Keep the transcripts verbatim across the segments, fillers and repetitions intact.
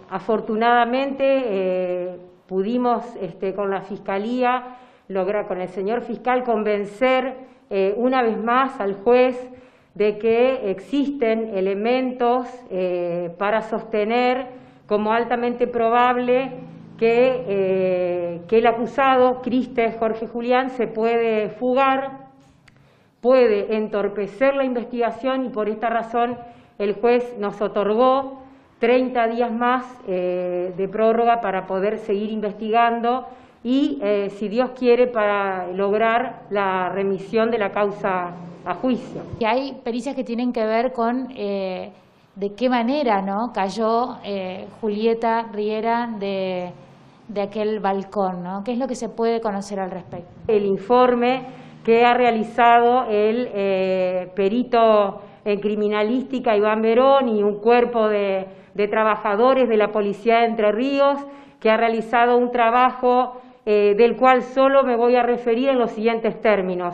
afortunadamente eh, pudimos este, con la Fiscalía, lograr con el señor fiscal convencer eh, una vez más al juez de que existen elementos eh, para sostener como altamente probable que, eh, que el acusado, Criste Jorge Julián, se puede fugar, puede entorpecer la investigación y por esta razón el juez nos otorgó treinta días más eh, de prórroga para poder seguir investigando y, eh, si Dios quiere, para lograr la remisión de la causa a juicio. Y hay pericias que tienen que ver con eh, de qué manera, ¿no?, cayó eh, Julieta Riera de, de aquel balcón, ¿no? ¿Qué es lo que se puede conocer al respecto? El informe que ha realizado el eh, perito en criminalística Iván Verón y un cuerpo de, de trabajadores de la Policía de Entre Ríos, que ha realizado un trabajo eh, del cual solo me voy a referir en los siguientes términos.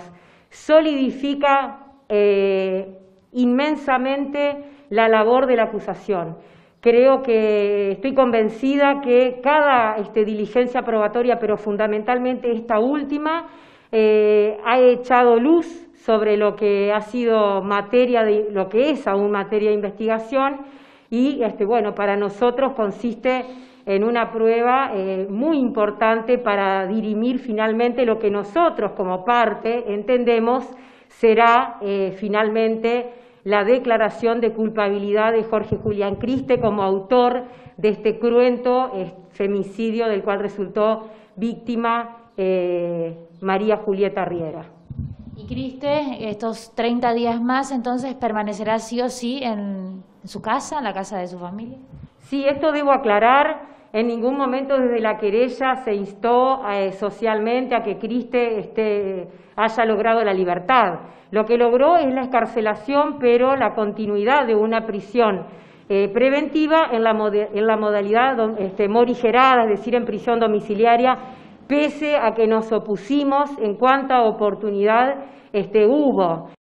Solidifica eh, inmensamente la labor de la acusación. Creo que estoy convencida que cada este, diligencia probatoria, pero fundamentalmente esta última, eh, ha echado luz sobre lo que ha sido materia de, lo que es aún materia de investigación y este, bueno, para nosotros consiste en una prueba eh, muy importante para dirimir finalmente lo que nosotros como parte entendemos será eh, finalmente la declaración de culpabilidad de Jorge Julián Criste como autor de este cruento eh, femicidio del cual resultó víctima eh, María Julieta Riera. Y Criste, estos treinta días más, entonces, ¿permanecerá sí o sí en su casa, en la casa de su familia? Sí, esto debo aclarar. En ningún momento desde la querella se instó eh, socialmente a que Criste este, haya logrado la libertad. Lo que logró es la excarcelación, pero la continuidad de una prisión eh, preventiva en la, en la modalidad este, morigerada, es decir, en prisión domiciliaria, pese a que nos opusimos en cuanta oportunidad este, hubo.